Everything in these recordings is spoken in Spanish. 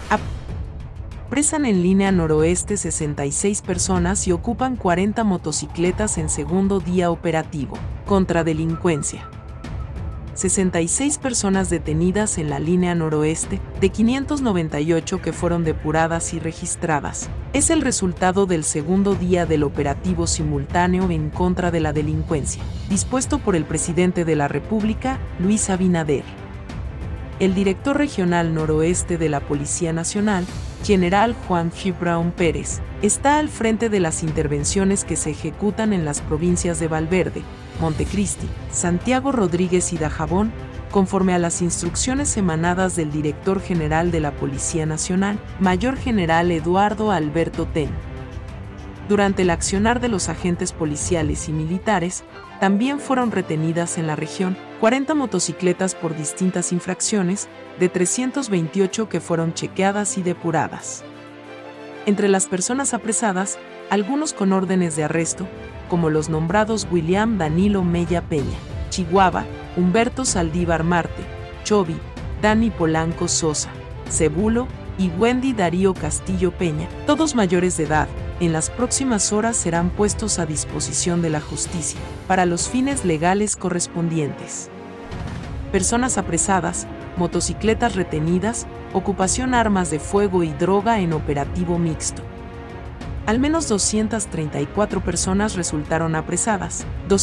Apresan en línea noroeste 66 personas y ocupan 40 motocicletas en segundo día operativo contra delincuencia. 66 personas detenidas en la línea noroeste, de 598 que fueron depuradas y registradas. Es el resultado del segundo día del operativo simultáneo en contra de la delincuencia, dispuesto por el presidente de la República, Luis Abinader. El director regional noroeste de la Policía Nacional, General Juan G. Brown Pérez, está al frente de las intervenciones que se ejecutan en las provincias de Valverde, Montecristi, Santiago Rodríguez y Dajabón, conforme a las instrucciones emanadas del director general de la Policía Nacional, Mayor General Eduardo Alberto Ten. Durante el accionar de los agentes policiales y militares, también fueron retenidas en la región 40 motocicletas por distintas infracciones, de 328 que fueron chequeadas y depuradas. Entre las personas apresadas, algunos con órdenes de arresto, como los nombrados William Danilo Mella Peña, Chihuahua, Humberto Saldívar Marte, Chovi, Dani Polanco Sosa, Cebulo y Wendy Darío Castillo Peña, todos mayores de edad, en las próximas horas serán puestos a disposición de la justicia, para los fines legales correspondientes. Personas apresadas, motocicletas retenidas, ocupación armas de fuego y droga en operativo mixto. Al menos 234 personas resultaron apresadas,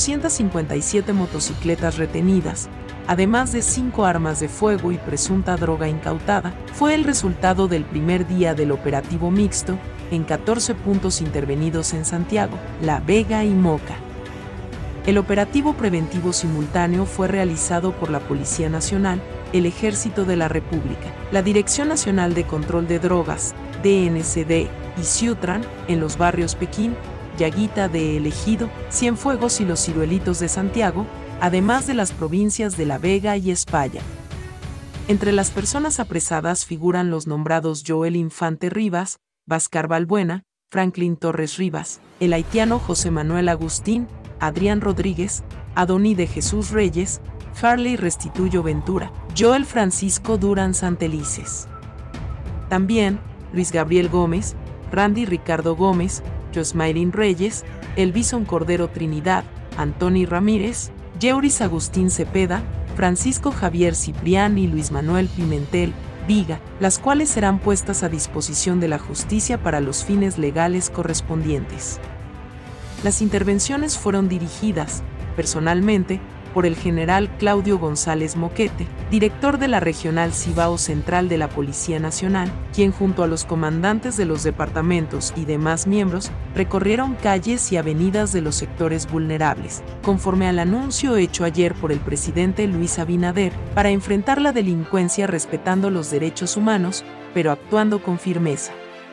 257 motocicletas retenidas, además de 5 armas de fuego y presunta droga incautada, fue el resultado del primer día del operativo mixto, en 14 puntos intervenidos en Santiago, La Vega y Moca. El operativo preventivo simultáneo fue realizado por la Policía Nacional, el Ejército de la República, la Dirección Nacional de Control de Drogas, DNCD, y Ciutran, en los barrios Pekín, Yaguita de El Ejido, Cienfuegos y Los Ciruelitos de Santiago, además de las provincias de La Vega y España. Entre las personas apresadas figuran los nombrados Joel Infante Rivas, Váscar Balbuena, Franklin Torres Rivas, el haitiano José Manuel Agustín, Adrián Rodríguez, Adoní de Jesús Reyes, Farley Restituyo Ventura, Joel Francisco Durán Santelices. También, Luis Gabriel Gómez, Randy Ricardo Gómez, Josmaylin Reyes, Elvison Cordero Trinidad, Antoni Ramírez, Yeuris Agustín Cepeda, Francisco Javier Ciprián y Luis Manuel Pimentel Viga, las cuales serán puestas a disposición de la justicia para los fines legales correspondientes. Las intervenciones fueron dirigidas, personalmente, por el general Claudio González Moquete, director de la Regional Cibao Central de la Policía Nacional, quien junto a los comandantes de los departamentos y demás miembros, recorrieron calles y avenidas de los sectores vulnerables, conforme al anuncio hecho ayer por el presidente Luis Abinader, para enfrentar la delincuencia respetando los derechos humanos, pero actuando con firmeza.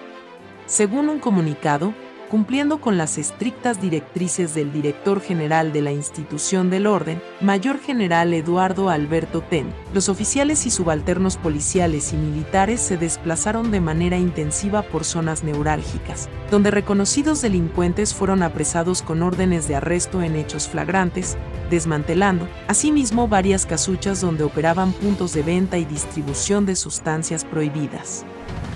Según un comunicado, cumpliendo con las estrictas directrices del director general de la institución del orden, Mayor General Eduardo Alberto Ten, los oficiales y subalternos policiales y militares se desplazaron de manera intensiva por zonas neurálgicas, donde reconocidos delincuentes fueron apresados con órdenes de arresto en hechos flagrantes, desmantelando, asimismo, varias casuchas donde operaban puntos de venta y distribución de sustancias prohibidas.